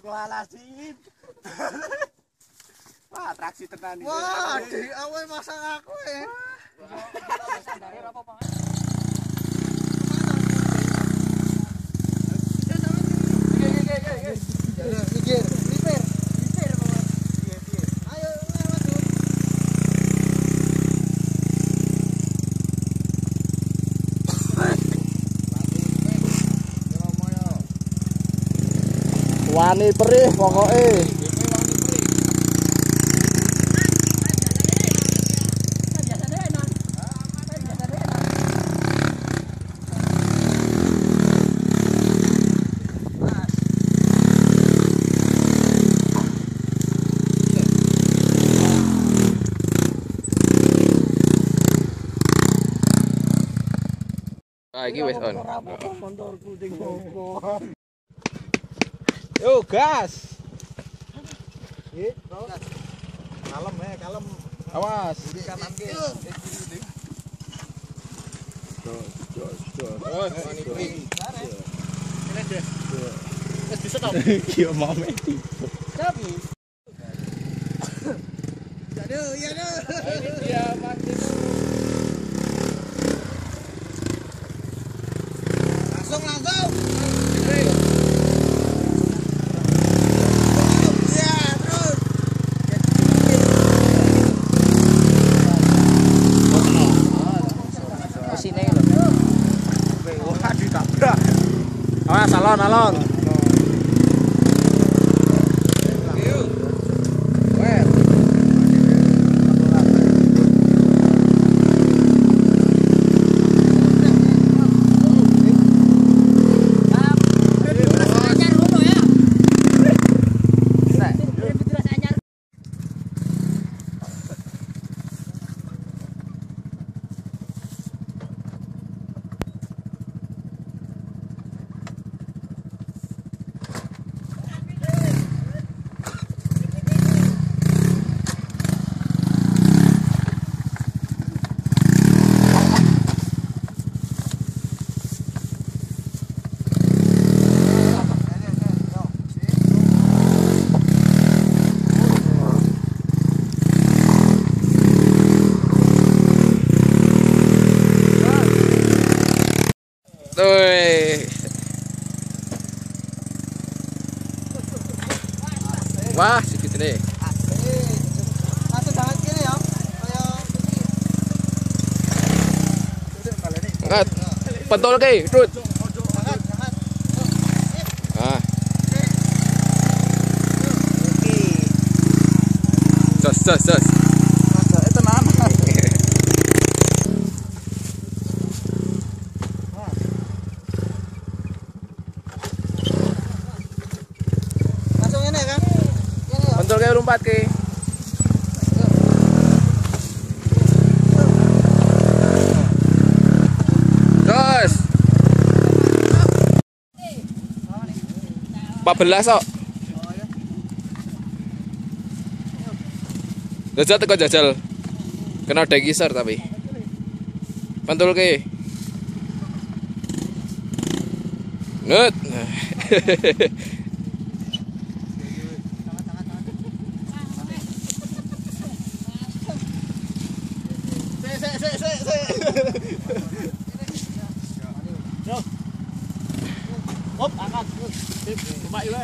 Astagfirullahaladzim. Wah, atraksi tenan iki. Wah, di awal masang aku wani perih pokoknya. Iki wis on. Yo gas. Kalem kalem. Awas. Kanan ki. Wani perih. Ini deh. Wis bisa to. Ki mame tipu. Sapi. Ya do. Ini dia Mas. Langsung. Ya, terus. Kesini lho. Wah, ditabrak. Awas alon. Wah, sedikit nih. Satu tangan kiri ya. Angkat. Pentol ke, Rut. Ah. Jos. Langsung ini kan. Pentol ke rumpat ke. Terus. 14 kok. Jajal teko jajal. Kena degisar tapi. Pentul ke. Nut. Hop, angkat. Coba iwe.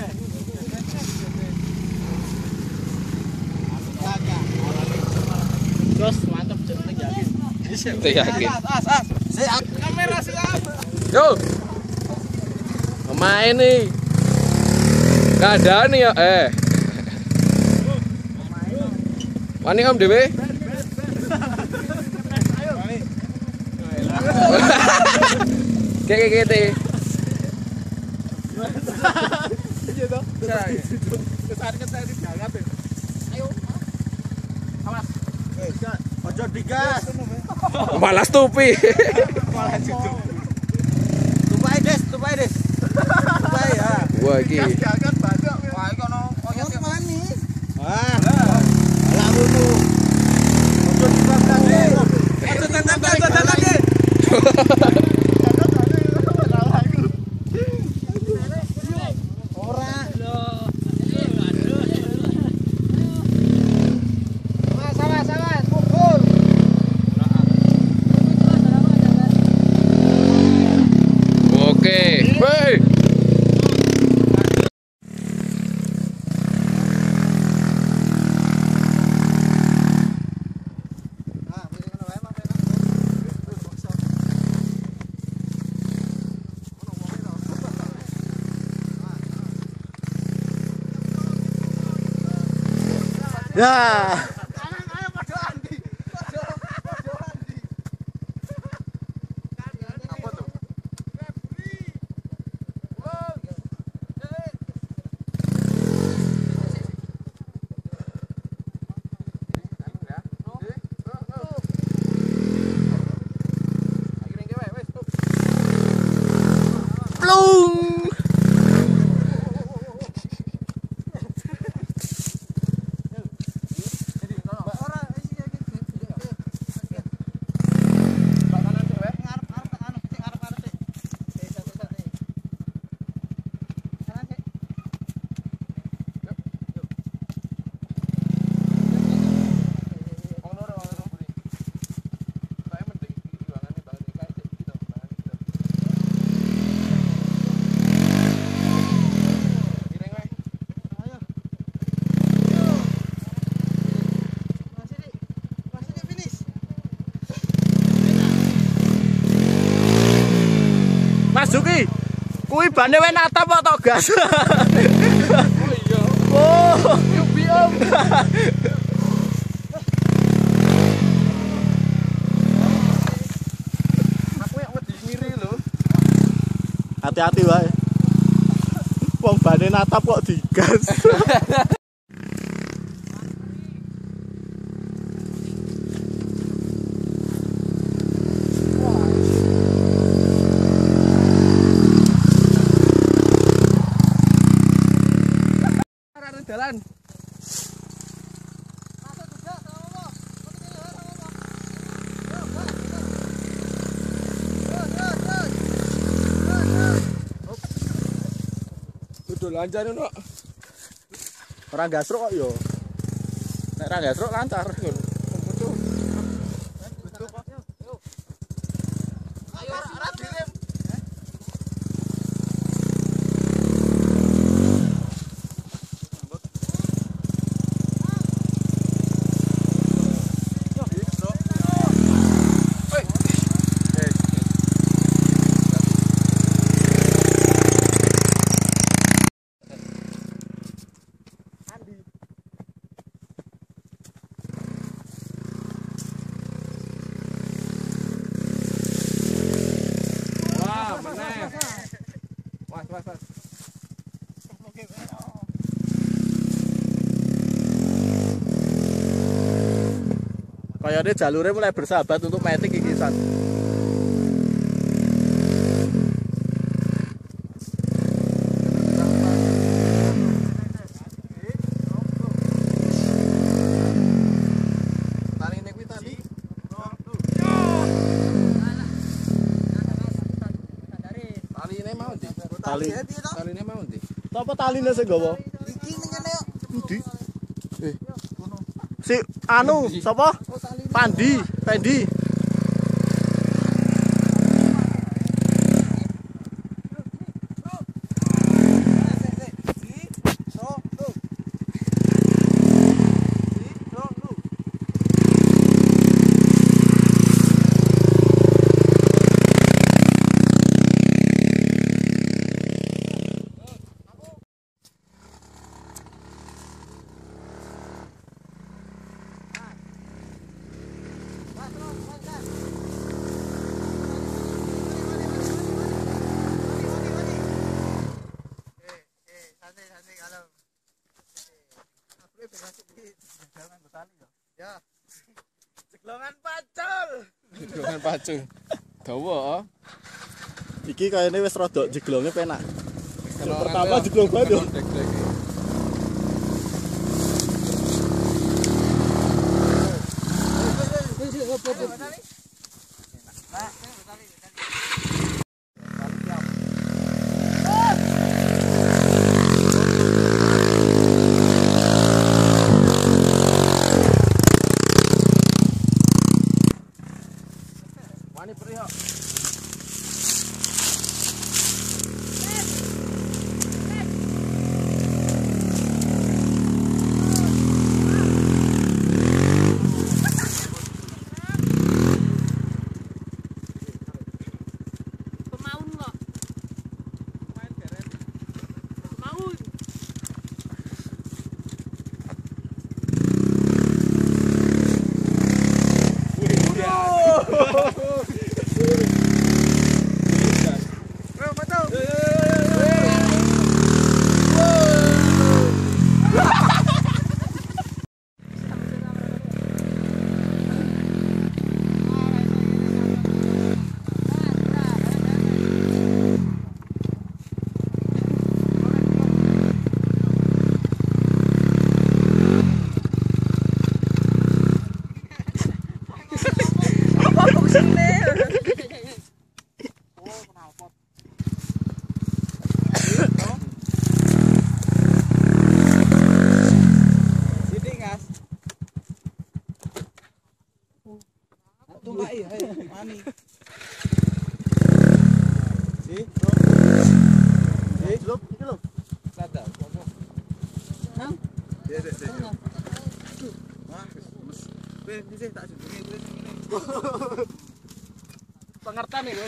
Terus mantap jeneng yakin. Yakin. Siap. Kamera siap. Yo. Main nih. Gak ada nih ya. Wani Om Dewe. Kayak gitu. Ayo. Awas. Ojo digas. Malas tupi. Malah situ. Tupai des. Tupai ya. Wah iki. Diangkat banyak. Wah, iki ono oyot manis. Wah. Lah ngono. Ojo dibakar. Ojo tentang. Ora. Dah. Ayo padha Andi. Padha Andi. Apa tuh? Plung. Mas Juki, kuwi bane wae natap kok tok gas. Oh iya. Oh, yubi om. Aku yang wedi ngiri lho. Hati-hati wae. Wong bane natap kok digas. Jalan. Udah lancar no. Ora gasruk kok yo. Nek ora gasruk lancar. Ayo ora direm. Kayaknya jalurnya mulai bersahabat untuk metik iki San. Taline mau ndi? Apa taline sing gawa? Iki ngene yo. Endi? Si anu sapa? Pandi. Jeglongan pacul. Dawa. Iki kayaknya wis rada jeglonge penak. Pertama jeglong banget yo. Wani priyo. Pengertian nih,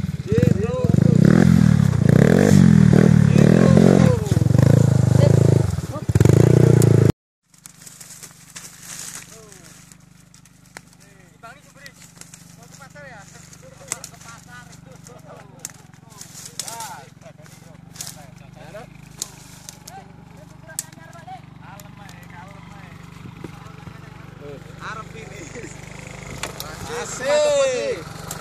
asik.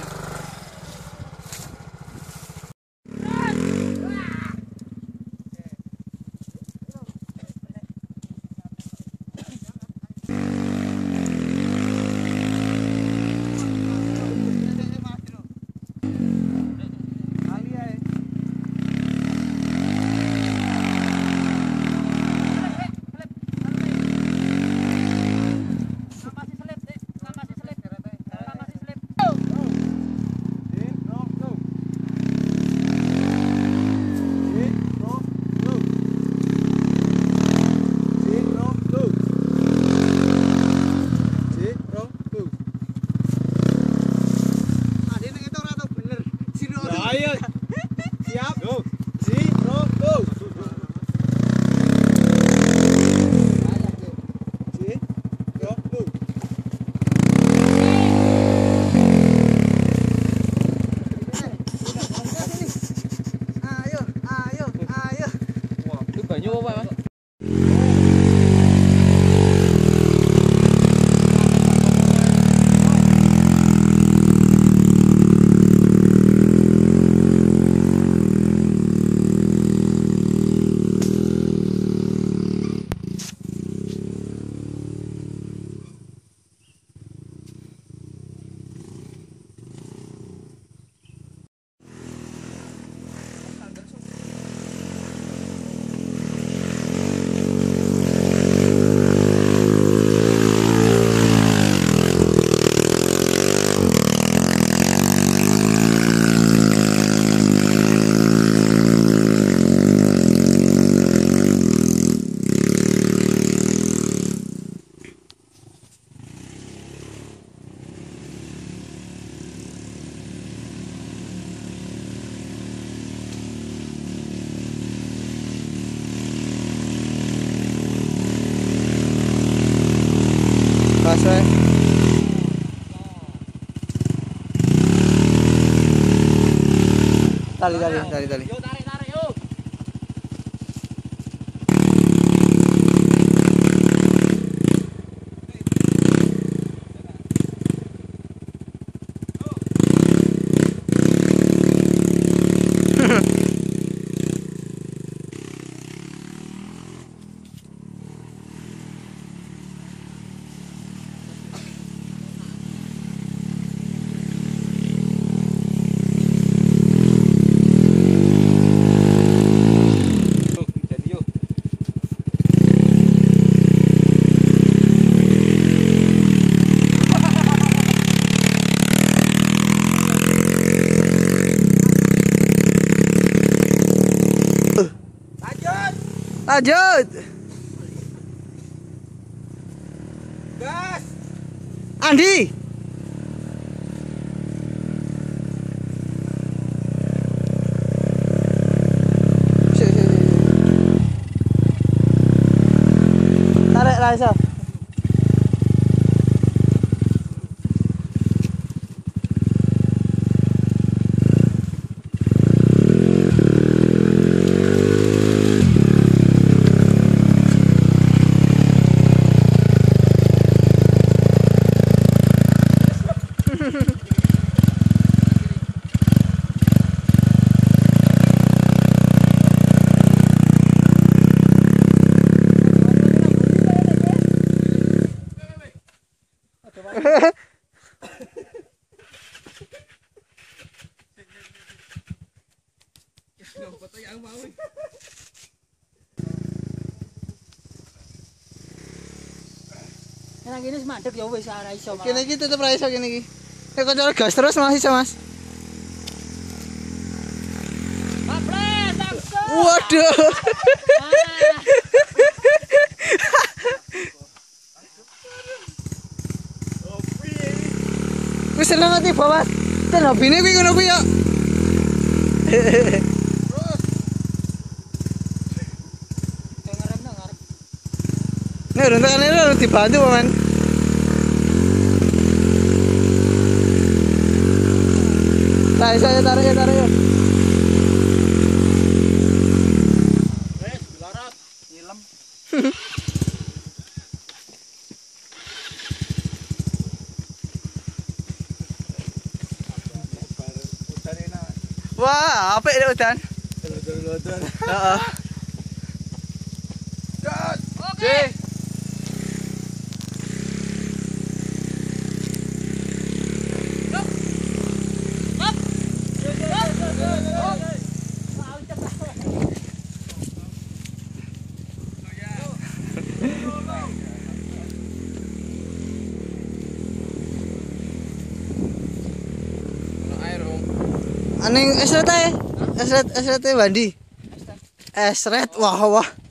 Pasai. Tali. Lanjut. Gas. Andi. Tarik Raisa. Nah gini mandek ya wis ora iso. Kene iki tetep ra iso kene iki. Nek kok gas terus Mas iso Mas. Maples, langsung. Waduh. Wis seneng ati Mas. Ten hobine kuwi ngono kuwi ya. Nek rontakane lho dibantu Man. Saya tarik ya. Wes, lorot, nyilem. Wah, apik nek udan. Lodon. Heeh. Oke. Air om. Aning esret ae. Esret bandi. Esret wah.